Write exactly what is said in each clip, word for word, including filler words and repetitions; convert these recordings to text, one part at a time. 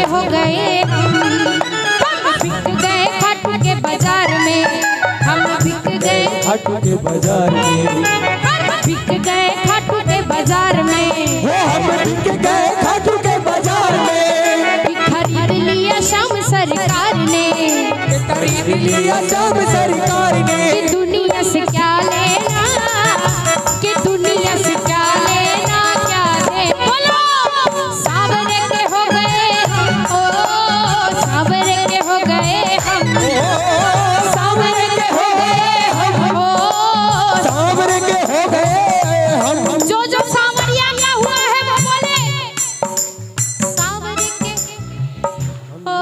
के हो गए हम बिक गए खाटू के बाजार में, हम बिक गए खाटू के बाजार में, बिक गए खाटू के बाजार में, वो हम बिक गए खाटू के बाजार में। खरीद लिया शाम सरकार ने, खरीद लिया शाम सरकार ने। कि दुनिया से क्या लेना, कि दुनिया से क्या लेना क्या दे। बोलो सावरे के हो गए हम, ओ सावरे के हो गए हम, सावरे के हो गए हम, ओ सावरे के हो गए हम। जो जो सावरिया क्या हुआ है वो बोले सावरे के ओ,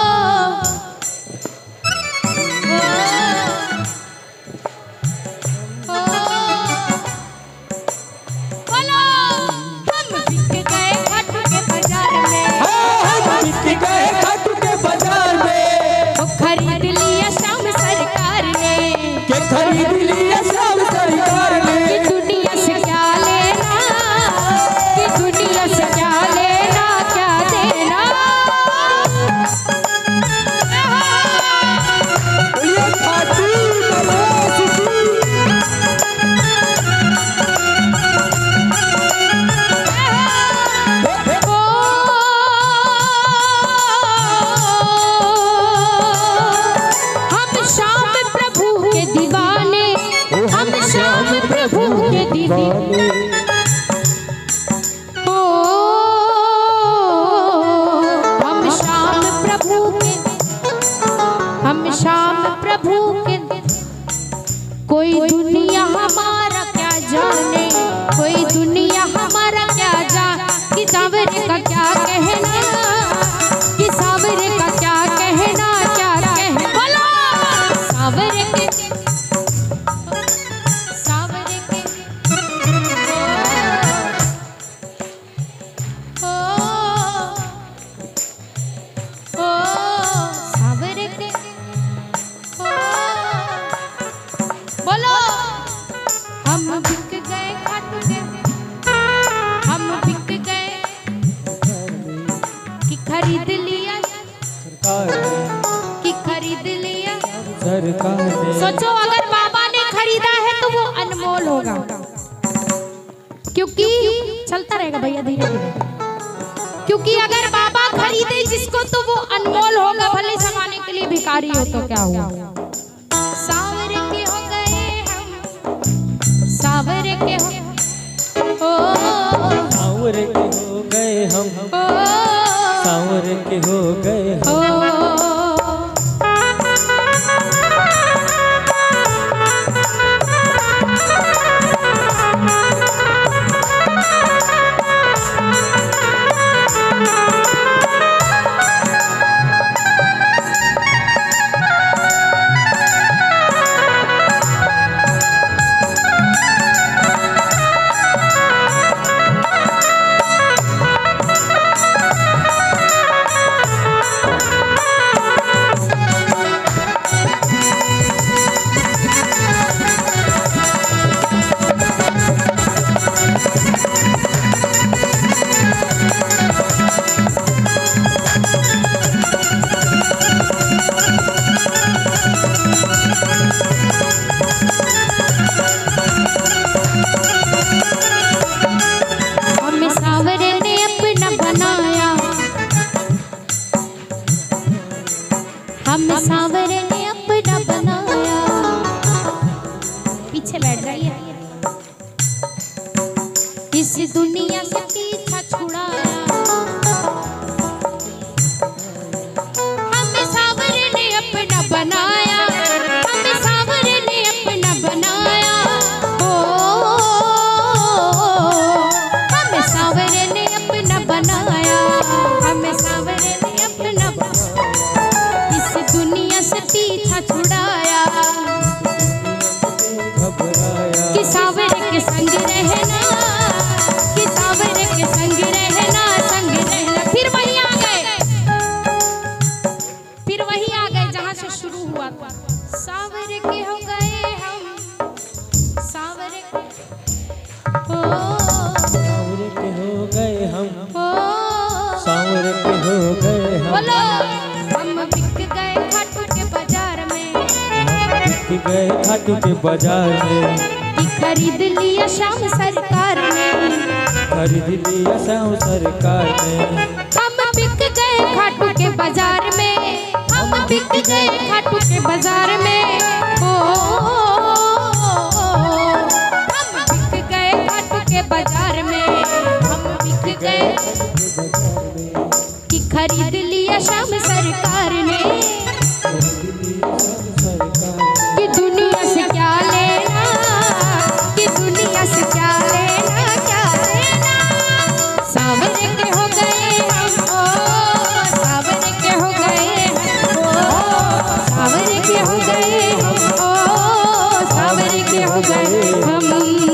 ओ, ओ, बोलो हम बिक गए खाटू के बाजार में, हम बिक गए खाटू के बाजार में। वो खरीद लिया शाम सरकार ने, के खरीद लिया शाम सरकार ने। कि दुनिया से क्या लेना, कि दुनिया से क्या लेना क्या देना। बोलिए खाटू नवाज की। ओ, हम श्याम प्रभु के दीवाने, हम श्याम प्रभु के दीवाने। ओ, हम श्याम प्रभु के, हम श्याम प्रभु के। कोई दुनिया हमारा क्या जाने, कोई दुनिया हमारा क्या जाने। कि सावरे का क्या कहना, कि सावरे का क्या कहना क्या कहना। बोलो सावरे के, सावरे के ओ, ओ, ओ सावरे के ओ, बोलो हम बिक गए खाटू के, हम बिक गए कि खरीद लिया, सरकार ने, कि खरीद लिया। सरकार ने। सोचो अगर बाबा ने खरीदा है तो वो अनमोल होगा, क्योंकि चलता रहेगा भैया धीरे धीरे। क्योंकि अगर बाबा खरीदे जिसको तो वो अनमोल होगा, भले जमाने के लिए भिखारी हो तो क्या हुआ। सावरे के हो गए हम, सावरे के हो ओ, सावरे के हो गए हम, ओ, सावरे के हो गए हम। ओ, हमें सावरे ने अपना बनाया, हमें सावरे ने अपना बनाया। पीछे बैठ जाइए। इस दुनिया से पीछा छुड़ाया, हमें सावरे ने अपना बनाया, हमें सावरे ने अपना बनाया। ओ, हमें सावरे ने अपना बनाया, हमें सावरे ने अपना बनाया। इस दुनिया से पीछा छुड़ाया, घबराया। कि सावरे के संग रहना, कि सावरे के संग रहना, संग रहना। फिर वही आ गए, फिर वही आ गए जहाँ से शुरू हुआ था। सावरे के हो गए हम, सावरे के ओ, सावरे के हो गए हम, ओ, सावरे के हो गए गए खाटू के बाजार में, कि खरीद लिया शाम सरकार ने, खरीद लिया शाम सरकार ने। हम बिक गए खाटू के बाजार में, हम बिक गए खाटू के बाजार में। ओ हम बिक गए खाटू के बाजार में, हम बिक गए कि खरीद लिया शाम सरकार ने। कि दुनिया से क्या लेना, कि दुनिया से क्या लेना, क्या लेना। सावरे के हो गए हम, ओ सावरे के हो गए हम, ओ सावरे के हो गए हम, ओ सावरे के हो गए हम।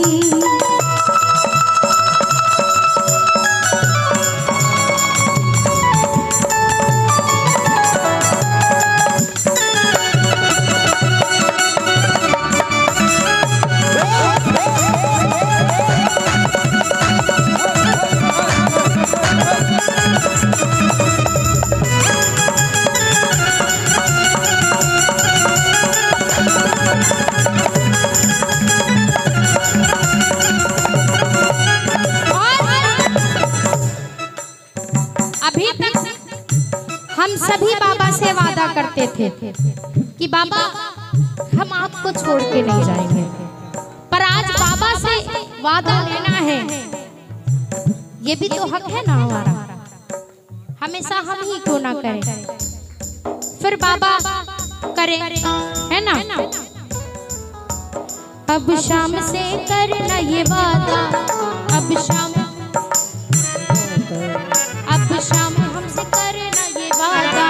हम सभी बाबा से वादा करते थे कि बाबा हम आपको छोड़ के नहीं जाएंगे, पर आज बाबा से वादा लेना है, ये भी तो हक है ना हमारा। हमेशा हम ही क्यों ना करें, फिर बाबा करें, है ना। अब शाम से करना ये वादा, अब शाम अब शाम हमसे करना ये वादा,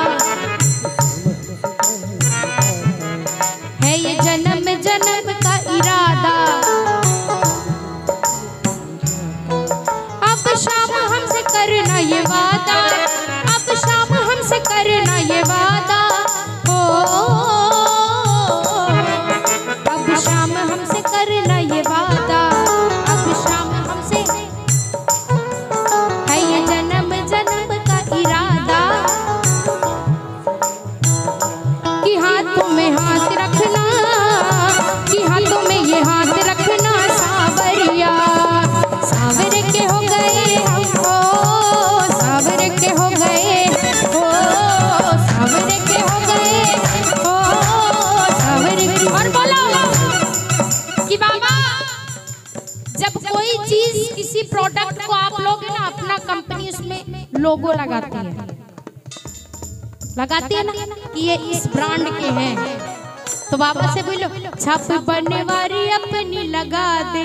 है ये जन्म जन्म का इरादा। अब शाम हमसे करना ये वादा, अब शाम हमसे करना ये वादा। ओ अब शाम हमसे करना ये वादा, अब शाम हमसे है ये जन्म जन्म का इरादा। कि हाथों में हाथ रखना, कि हाथों में ये हाथ रखना सावरिया। सावरे के हो गए हम, ओ सावरे के हो गए, ओ सावरे के हो गए, ओ सावरे के। और बोलो कि बाबा जब कोई चीज किसी प्रोडक्ट को आप लोग ना अपना कंपनी उसमें लोगो लगाती है, लगाती है ना कि ये इस ब्रांड के हैं, तो बाबा से बोलो छाप बनने वाली अपनी लगा दे।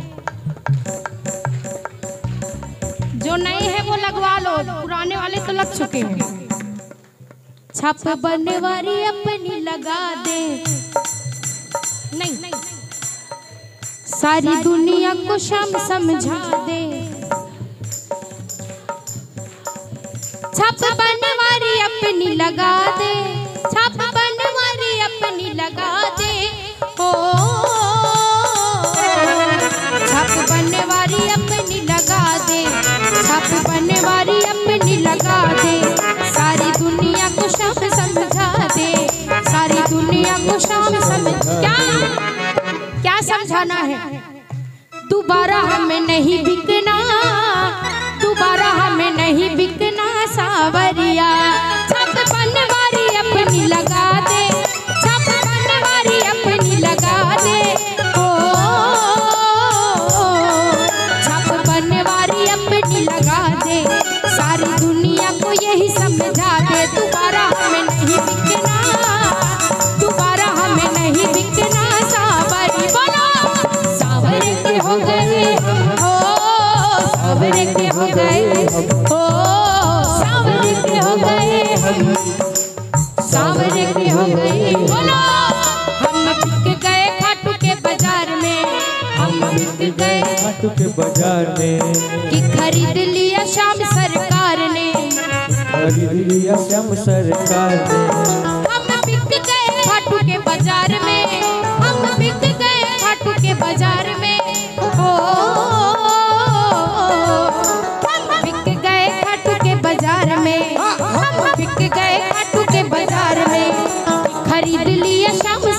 जो नए हैं वो लगवा लो, पुराने वाले तो लग चुके हैं। छाप बनने वाली अपनी लगा दे। नहीं, सारी दुनिया को शाम समझा दे। छाप बनवारी अपनी लगा दे, छाप बनवारी अपनी लगा दे। ओ छाप बनवारी अपनी लगा दे, छाप बनवारी अपनी लगा दे। सारी दुनिया को शाम समझा दे, सारी दुनिया को शाम समझ। क्या क्या समझाना है? दोबारा हमें नहीं बिकना, दोबारा हमें नहीं बिकना सावरिया। छाप बनवारी अपनी लगा दे, छाप बनवारी अपनी लगा दे। ओ छाप बनवारी अपनी लगा दे, सारी दुनिया को यही समझा दे। दोबारा हमें नहीं बिकना, दोबारा हमें नहीं बिकना सावरी। बोलो सावरे के हो गए हम, ओ सावरे के हो गए, ओ सावरे के हो गए हम, सावरे के हो गए। बोलो हम बिक गए खाटू के बाजार में, हम बिक गए खाटू के बाजार में। कि खरीद लिया शाम सरकार ने, खरीद लिया शाम सरकार ने। हम बिक गए खाटू के बाजार में, हम बिक गए खाटू के बाजार में। ओ हम बिक गए खाटू के बाजार में, हम बिक गए खाटू के बाजार में। खरीद लिया शाम